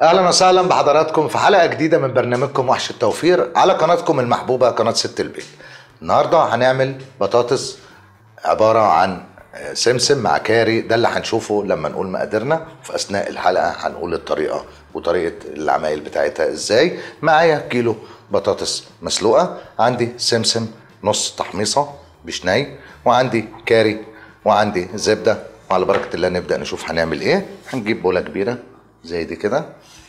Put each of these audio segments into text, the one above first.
اهلا وسهلا بحضراتكم في حلقه جديده من برنامجكم وحش التوفير على قناتكم المحبوبه قناه ست البيت. النهارده هنعمل بطاطس عباره عن سمسم مع كاري، ده اللي هنشوفه لما نقول مقاديرنا. في اثناء الحلقه هنقول الطريقه وطريقه العمايل بتاعتها ازاي. معايا كيلو بطاطس مسلوقه، عندي سمسم نص تحميصه مش ني، وعندي كاري، وعندي زبده. وعلى بركه الله نبدا نشوف هنعمل ايه. هنجيب بوله كبيره زي دي كده،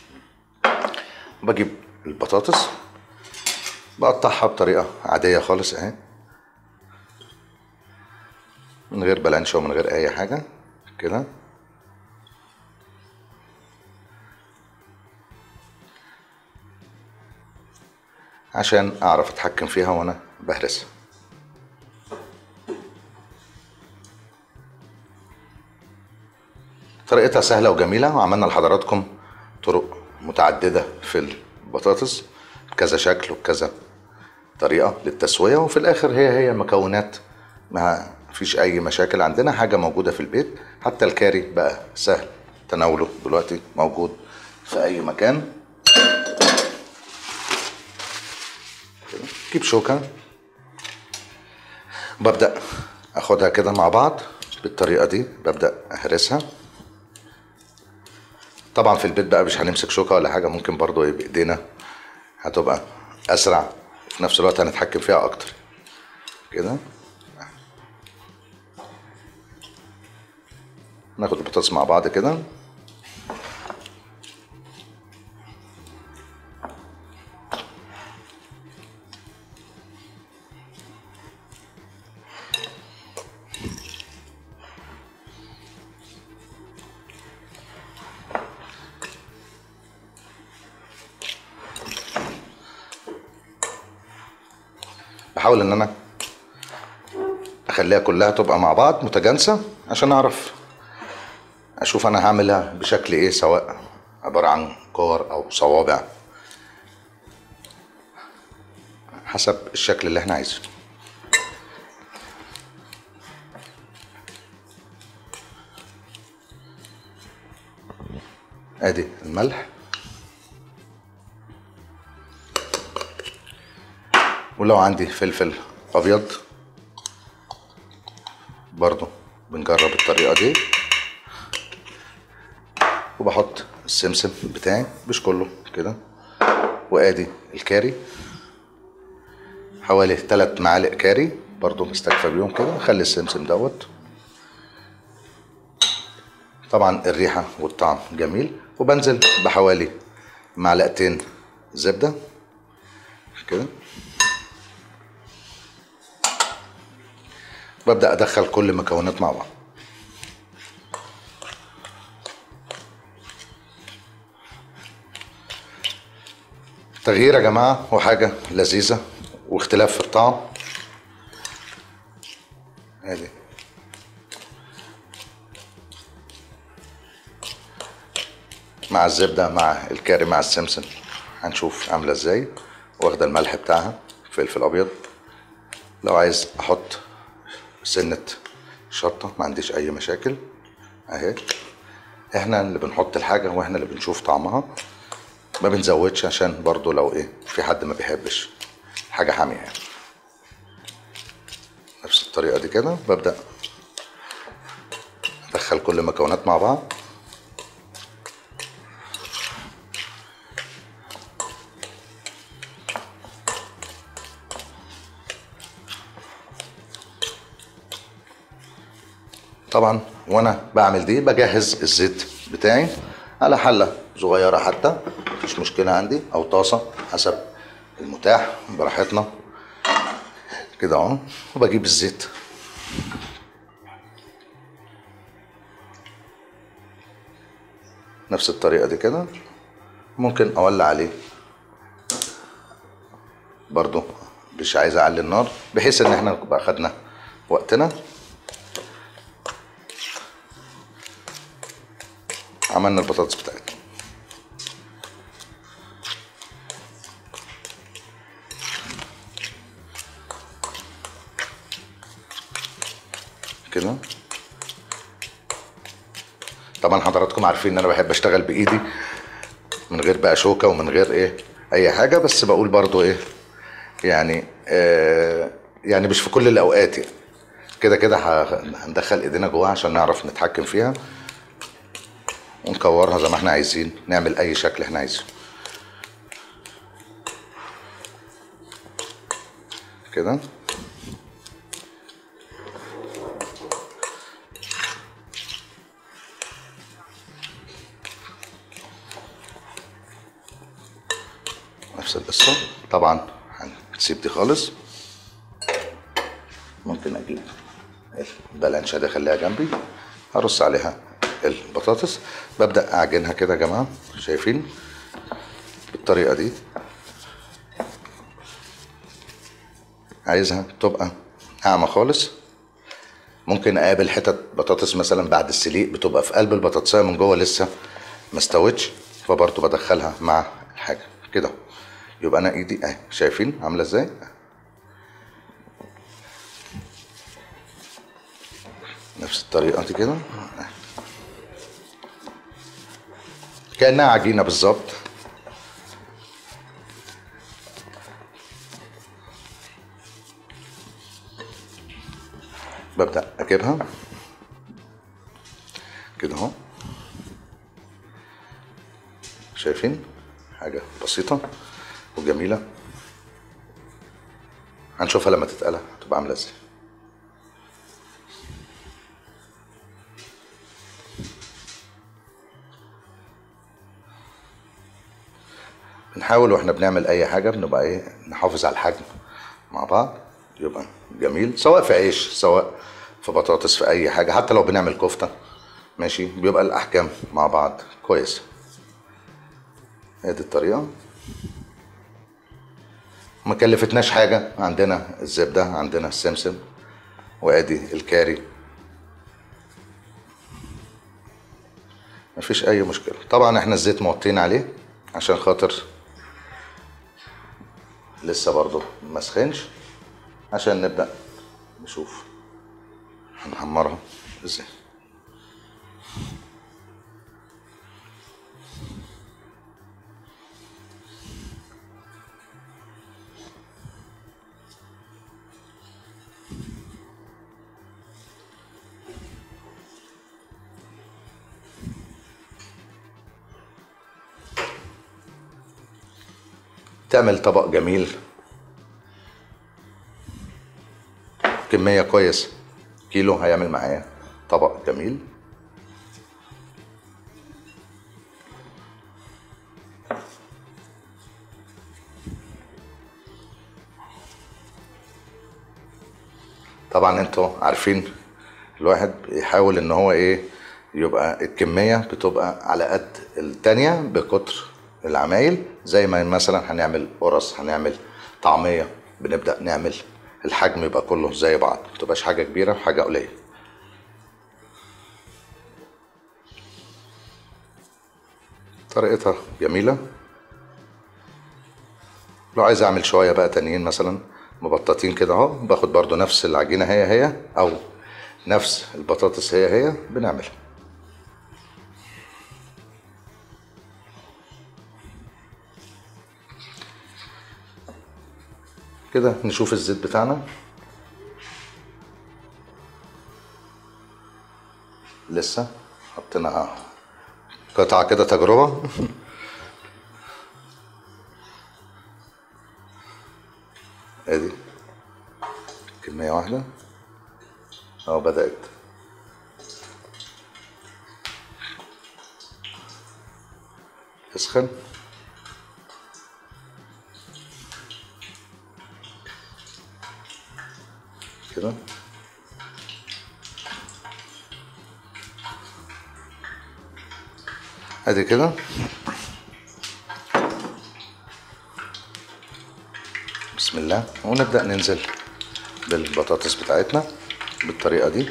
بجيب البطاطس بقطعها بطريقة عادية خالص اهي، من غير بلانشة ومن غير اي حاجة كده. عشان اعرف اتحكم فيها وانا بهرسها. طريقتها سهلة وجميلة، وعملنا لحضراتكم طرق متعددة في البطاطس بكذا شكل وبكذا طريقة للتسوية، وفي الاخر هي المكونات، ما فيش اي مشاكل. عندنا حاجة موجودة في البيت، حتى الكاري بقى سهل تناوله دلوقتي، موجود في اي مكان. جيب شوكة، ببدأ اخدها كده مع بعض بالطريقة دي، ببدأ اهرسها. طبعا في البيت بقى مش هنمسك شوكة ولا حاجة، ممكن برضو بايدينا هتبقى اسرع، في نفس الوقت هنتحكم فيها اكتر كده. ناخد البطاطس مع بعض كده، بحاول ان انا اخليها كلها تبقى مع بعض متجانسة عشان اعرف اشوف انا هعملها بشكل ايه، سواء عبارة عن كور او صوابع، حسب الشكل اللي احنا عايزينه. ادي الملح، ولو عندي فلفل ابيض برضو بنجرب الطريقة دي. وبحط السمسم بتاعي مش كله كده، وادي الكاري حوالي 3 معالق كاري برضو مستكفى بيهم كده. اخلي السمسم دوت، طبعا الريحة والطعم جميل. وبنزل بحوالي 2 معلقة زبدة كده. ببدأ ادخل كل المكونات مع بعض. تغيير يا جماعة وحاجة لذيذة واختلاف في الطعم. ادي مع الزبدة مع الكاري مع السمسم، هنشوف عاملة ازاي. واخدة الملح بتاعها، فلفل ابيض، لو عايز احط سنة شطة ما عنديش اي مشاكل اهي. احنا اللي بنحط الحاجة واحنا اللي بنشوف طعمها، ما بنزودش عشان برضو لو ايه في حد ما بيحبش حاجة حامية يعني. نفس الطريقة دي كده ببدأ ادخل كل المكونات مع بعض. طبعا وانا بعمل دي بجهز الزيت بتاعي على حلة صغيرة حتى مفيش مشكلة عندي، او طاسة حسب المتاح براحتنا كده اهو. وبجيب الزيت نفس الطريقة دي كده، ممكن اولع عليه برضو، مش عايز اعلي النار بحيث ان احنا نبقى خدنا وقتنا. عملنا البطاطس بتاعتنا كده. طبعا حضراتكم عارفين ان انا بحب اشتغل بايدي، من غير بقى شوكه ومن غير ايه اي حاجه، بس بقول برضو ايه يعني يعني مش في كل الاوقات يعني. كده كده هندخل ايدينا جواها عشان نعرف نتحكم فيها ونكورها زي ما احنا عايزين، نعمل اي شكل احنا عايزينه كده. نفس القصه طبعا، هنسيب دي خالص. ممكن اجيب البلانشة دي اخليها جنبي، هرص عليها البطاطس. ببدأ اعجنها كده يا جماعة، شايفين بالطريقة دي. عايزها تبقى ناعمة خالص. ممكن اقابل حتت بطاطس مثلا بعد السليق بتبقى في قلب البطاطسية من جوه لسه ما استوتش، فبرضه بدخلها مع الحاجة كده. يبقى انا ايدي اهي، شايفين عاملة ازاي؟ نفس الطريقة دي كده، كأنها عجينة بالظبط. ببدأ اجيبها كده اهو، شايفين حاجة بسيطة وجميلة. هنشوفها لما تتقلى تبقى عاملة ازاي. بنحاول واحنا بنعمل اي حاجة بنبقى ايه، نحافظ على الحجم مع بعض يبقى جميل، سواء في عيش سواء في بطاطس في اي حاجة، حتى لو بنعمل كفتة ماشي بيبقى الاحجام مع بعض كويس. هي دي الطريقة، ما كلفتناش حاجة. عندنا الزبدة، عندنا السمسم، وادي الكاري، مفيش اي مشكلة. طبعا احنا الزيت موطين عليه عشان خاطر لسه برضو ما سخنش، عشان نبدأ نشوف هنحمرها ازاي. تعمل طبق جميل، كمية كويس، كيلو هيعمل معايا طبق جميل. طبعا انتوا عارفين الواحد بيحاول ان هو ايه، يبقى الكمية بتبقى على قد التانية بقطر العمايل. زي ما مثلا هنعمل قرص، هنعمل طعمية، بنبدأ نعمل الحجم يبقى كله زي بعض، متبقاش حاجة كبيرة وحاجة قليلة. طريقتها جميلة. لو عايز اعمل شوية بقى تانيين مثلا مبططين كده اهو، باخد برضو نفس العجينة هي او نفس البطاطس هي بنعملها كده. نشوف الزيت بتاعنا لسه حطينا قطعة كده تجربة. ادي كمية واحدة اهو بدأت تسخن كده. ادي كده بسم الله، ونبدأ ننزل بالبطاطس بتاعتنا بالطريقة دي.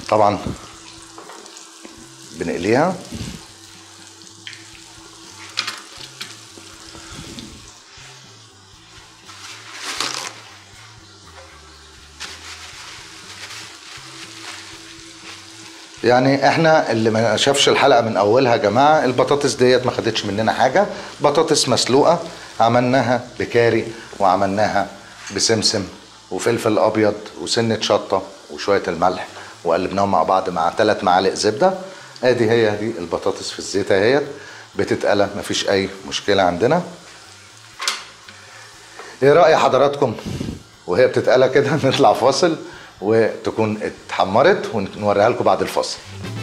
طبعا بنقليها. يعني احنا اللي ما شافش الحلقه من اولها يا جماعه، البطاطس ديت ما خدتش مننا حاجه، بطاطس مسلوقه عملناها بكاري وعملناها بسمسم وفلفل ابيض وسنه شطه وشويه الملح وقلبناهم مع بعض مع 3 معالق زبده. ادي هي دي البطاطس في الزيت اهيت بتتقلى، مفيش اي مشكله عندنا. ايه رأي حضراتكم وهي بتتقلى كده نطلع فاصل وتكون اتحمرت ونوريها لكم بعد الفاصل.